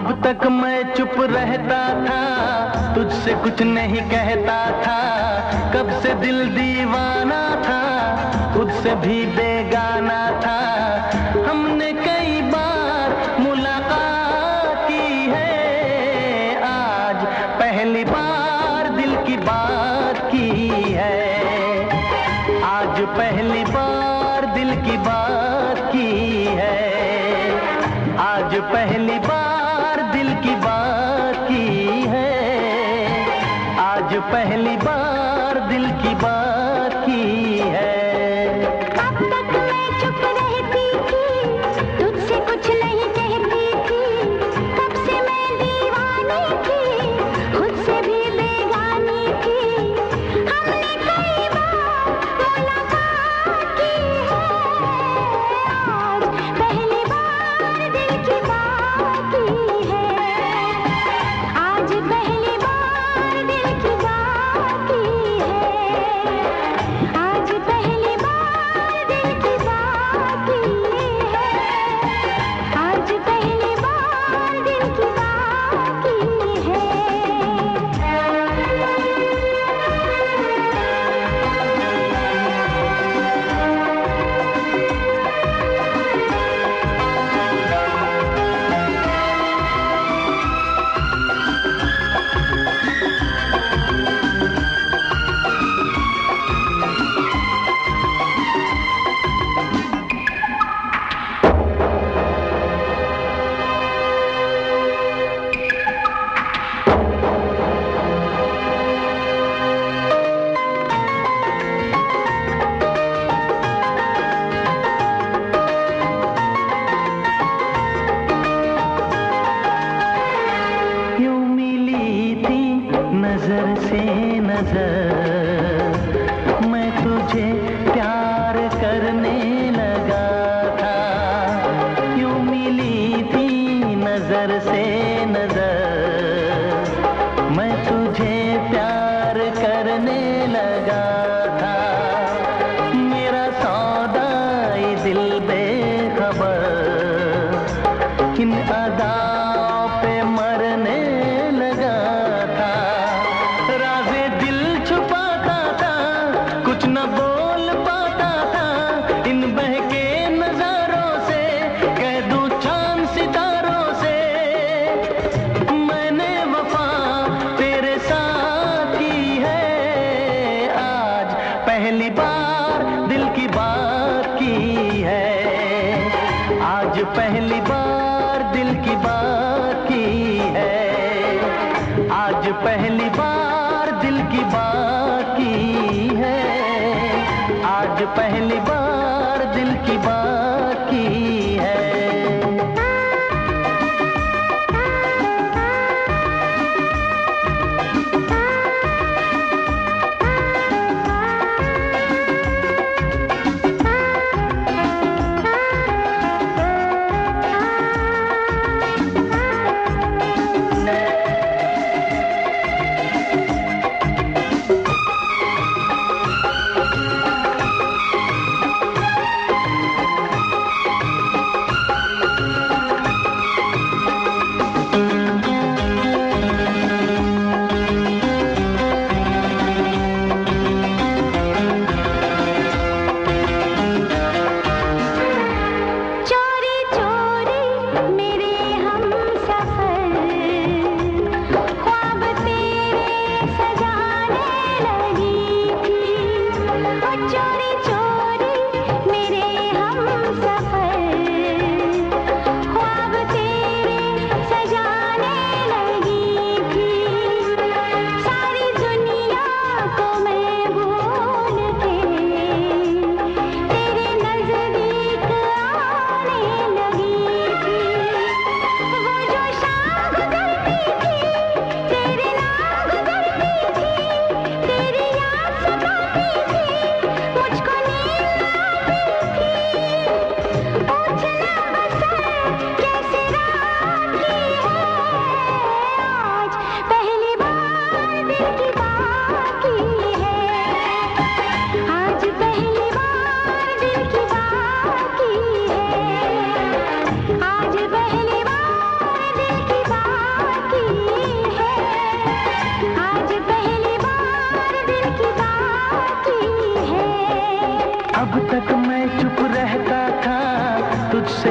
अब तक मैं चुप रहता था, तुझसे कुछ नहीं कहता था। कब से दिल दीवाना था, खुद से भी बेगाना था। हमने कई बार मुलाकात की है, आज पहली बार दिल की बात की है। आज पहली बार दिल की बात की है। आज पहली बार दिल की बात की है। आज पहली बार दिल की बात की है। अब तक मैं चुप रहती थी, तुझसे कुछ नहीं कहती थी। कब से मैं दीवानी थी, खुद से भी बेगानी थी। हमने कई बार मुलाकात की है, आज पहली बार दिल की बात की है। आज पहली बार दिल की बात की है। आज पहली बार दिल की बात की है। आज पहली बार दिल की बात की है। यूं मिली थी नजर से नजर, मैं तुझे प्यार करने लगा था। यूं मिली थी नजर से नजर, मैं तुझे प्यार करने लगा था। मेरा सौदा ये दिल बेखबर, किन अदाओं पे मरने लगा था। राज़े दिल छुपाता था, कुछ न बोल पाता था। इन बहके नजारों से कह दूं चांद सितारों से, मैंने वफा तेरे साथ की है। आज पहली बार दिल की बात की है। आज पहली बार दिल की बात की है। आज पहली बार दिल की बात की है। आज पहली बार दिल की बात की है।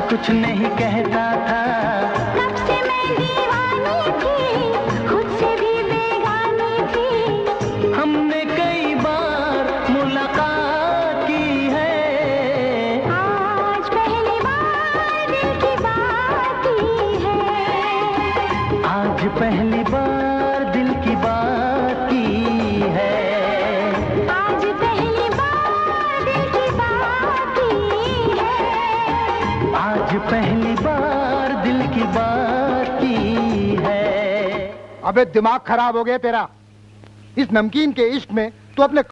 कुछ नहीं कहता था। कब से मैं दीवानी थी, खुद से भी बेगानी थी। हमने कई बार मुलाकात की है, आज पहली बार दिल की बात की है। आज पहली बार दिल की बात की है। आज पहली बार दिल की बात की है। आज पहली बार दिल की बात की है। अबे दिमाग खराब हो गया तेरा। इस नमकीन के इश्क में तू अपने